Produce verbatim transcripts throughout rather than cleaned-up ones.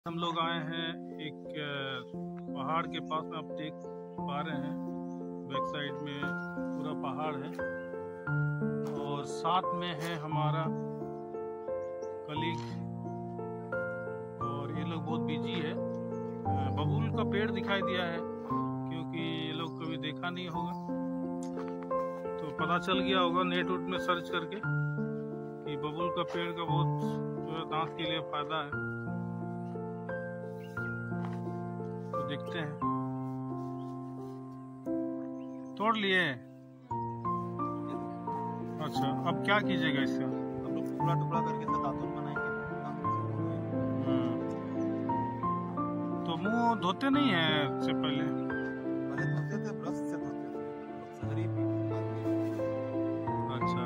हम लोग आए हैं एक पहाड़ के पास में, आप देख पा रहे हैं बैक साइड में पूरा पहाड़ है और साथ में है हमारा कलीग और ये लोग बहुत बिजी है। बबूल का पेड़ दिखाई दिया है क्योंकि ये लोग कभी देखा नहीं होगा, तो पता चल गया होगा नेट उट में सर्च करके कि बबूल का पेड़ का बहुत जो है दांत के लिए फायदा है। देखते हैं, तोड़ लिए। अच्छा, अब क्या कीजिएगा इसका? हम लोग टुकड़ा टुकड़ा करके इसका दातुन बनाएंगे। तो मुंह धोते नहीं है इससे पहले? पहले धोते थे, ब्रश से धोते थे शहरी भी। अच्छा,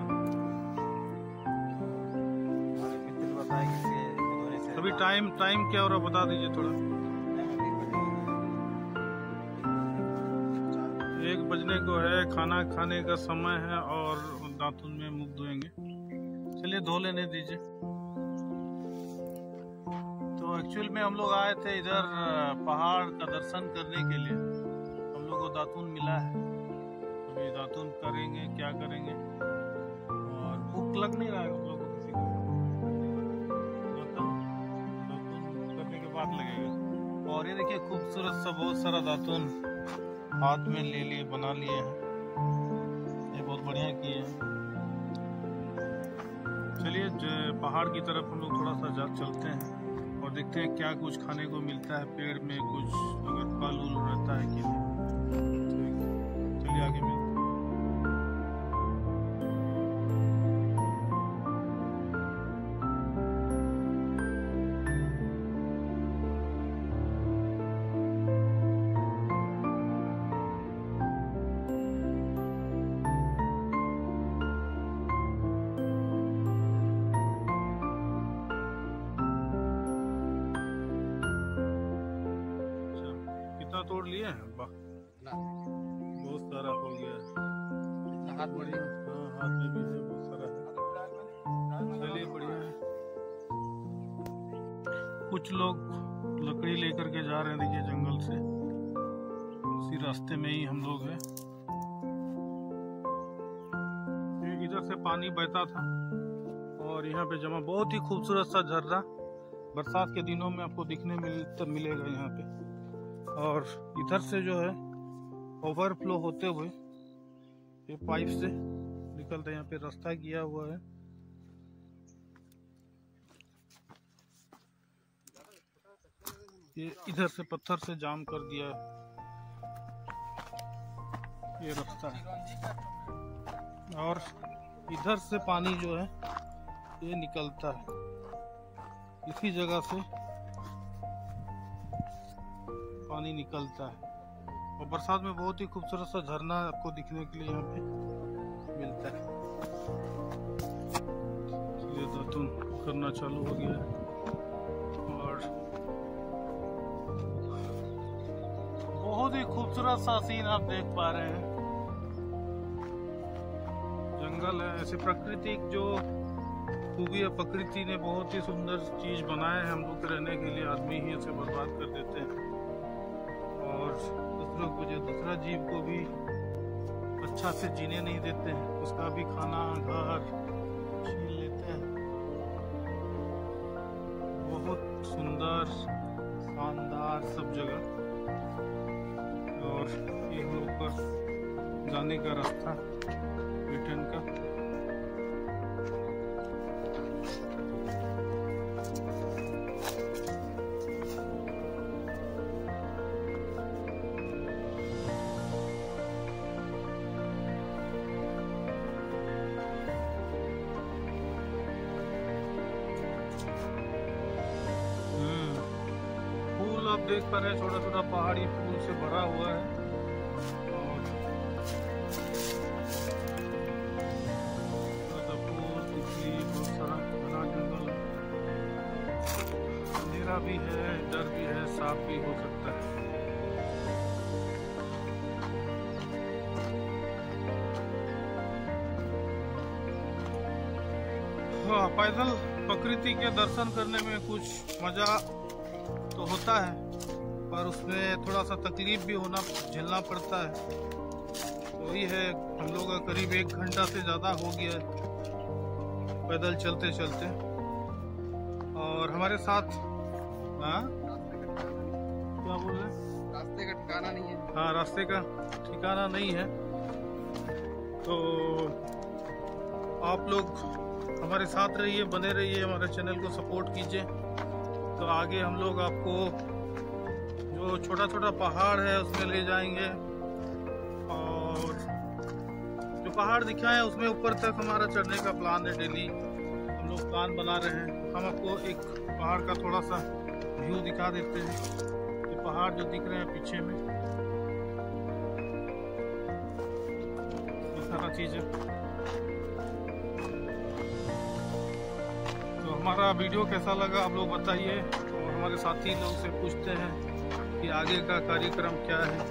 हमारे मित्र बताए कि इसके धोने से अभी टाइम टाइम क्या हो रहा बता दीजिए थोड़ा। एक बजने को है, खाना खाने का समय है और दातुन में मुख धोएंगे। चलिए धो लेने दीजिए। तो एक्चुअल में हम लोग आए थे इधर पहाड़ का दर्शन करने के लिए। हम लोग को दातुन मिला है, अभी दातुन करेंगे, क्या करेंगे। और भूख लग नहीं रहा है हम लोग को किसी को, दातुन करने के बाद लगेगा। और ये देखिए खूबसूरत सा बहुत सारा दातुन हाथ में ले लिए, बना लिए हैं। ये बहुत बढ़िया किए हैं। चलिए पहाड़ की तरफ हम लोग थोड़ा सा जा चलते हैं और देखते हैं क्या कुछ खाने को मिलता है पेड़ में, कुछ अगर फल उल रहता है कि नहीं। चलिए आगे मिलते हैं। तोड़ लिए हैं, वाह बहुत सारा हो गया। हाथ में बढ़िया, हाँ हाथ में भी है, बहुत सारा है। चलिए बढ़िया है। कुछ लोग लकड़ी लेकर के जा रहे हैं, देखिए जंगल से, उसी रास्ते में ही हम लोग हैं। इधर से पानी बहता था और यहाँ पे जमा बहुत ही खूबसूरत सा झरना बरसात के दिनों में आपको दिखने मिल मिलेगा यहाँ पे। और इधर से जो है ओवरफ्लो होते हुए ये पाइप से निकलते, यहाँ पे रास्ता किया हुआ है। ये इधर से पत्थर से जाम कर दिया ये रास्ता है और इधर से पानी जो है ये निकलता है इसी जगह से पानी निकलता है। और बरसात में बहुत ही खूबसूरत सा झरना आपको दिखने के लिए यहाँ पे मिलता है। ये दातुन करना चालू हो गया है और बहुत ही खूबसूरत सा सीन आप देख पा रहे हैं। जंगल है, ऐसे प्राकृतिक जो खूबी है, प्रकृति ने बहुत ही सुंदर चीज बनाए हैं हम लोग के रहने के लिए। आदमी ही इसे बर्बाद कर देते हैं और दूसरों को, जो दूसरा जीव को भी अच्छा से जीने नहीं देते हैं, उसका भी खाना घर छीन लेते हैं। बहुत सुंदर शानदार सब जगह। और ये हम लोग का जाने का रास्ता रिटर्न का। आप देख पा रहे हैं छोटा छोटा पहाड़ी फूल से भरा हुआ है और फूल तितली, बहुत सारा घना जंगल, अंधेरा भी है, डर भी है, सांप भी हो सकता है। हाँ, पैदल प्रकृति के दर्शन करने में कुछ मजा तो होता है, पर उसमें थोड़ा सा तकलीफ भी होना झेलना पड़ता है। तो वही है, हम लोग का करीब एक घंटा से ज़्यादा हो गया है पैदल चलते चलते। और हमारे साथ हाँ क्या बोल रहे हैं, रास्ते का ठिकाना नहीं है। हाँ रास्ते का ठिकाना नहीं है। तो आप लोग हमारे साथ रहिए, बने रहिए, हमारे चैनल को सपोर्ट कीजिए। तो आगे हम लोग आपको जो छोटा छोटा पहाड़ है उसमें ले जाएंगे, और जो पहाड़ दिखाए उसमें ऊपर तक हमारा चढ़ने का प्लान है। डेली हम लोग प्लान बना रहे हैं। हम आपको एक पहाड़ का थोड़ा सा व्यू दिखा देते हैं। ये पहाड़ जो दिख रहे हैं पीछे में, ये सारा चीज़ है। तो हमारा वीडियो कैसा लगा आप लोग बताइए, और हमारे साथी लोग से पूछते हैं कि आगे का कार्यक्रम क्या है।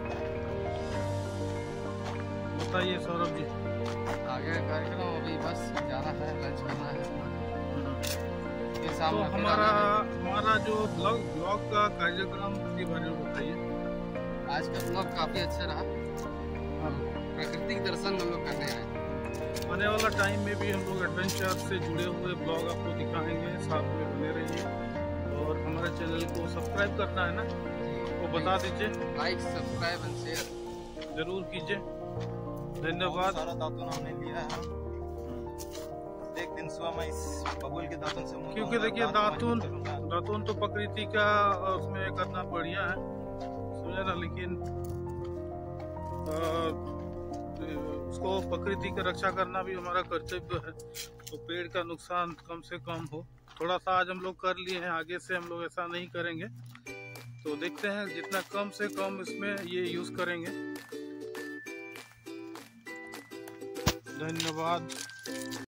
बताइए सौरभ जी। आगे का कार्यक्रम अभी बस जाना है, लंच करना है। ये तो सामने हमारा हमारा जो ब्लॉग ब्लॉग का कार्यक्रम के बारे में बताइए। आज का ब्लॉग काफी अच्छा रहा। प्राकृतिक दर्शन हम लोग करने आए। आने वाला टाइम में भी हम लोग एडवेंचर से जुड़े हुए ब्लॉग आपको दिखाएंगे, साथ में बने रहिए। और हमारे चैनल को सब्सक्राइब करना है ना, वो बता दीजिए। लाइक, सब्सक्राइब एंड शेयर जरूर कीजिए। धन्यवाद। सारा दातुन हमने लिया है। एक दिन सुबह मैं इस बबुल के दातुन से मुंह क्योंकि धोऊंगा, देखिए दांत दातुन मांजूंगा करूंगा। दातुन तो प्रकृति का उसमें करना बढ़िया है, समझे ना। लेकिन आ, उसको प्रकृति की रक्षा करना भी हमारा कर्तव्य है। तो पेड़ का नुकसान कम से कम हो। थोड़ा सा आज हम लोग कर लिए हैं, आगे से हम लोग ऐसा नहीं करेंगे। तो देखते हैं जितना कम से कम इसमें ये यूज करेंगे। धन्यवाद।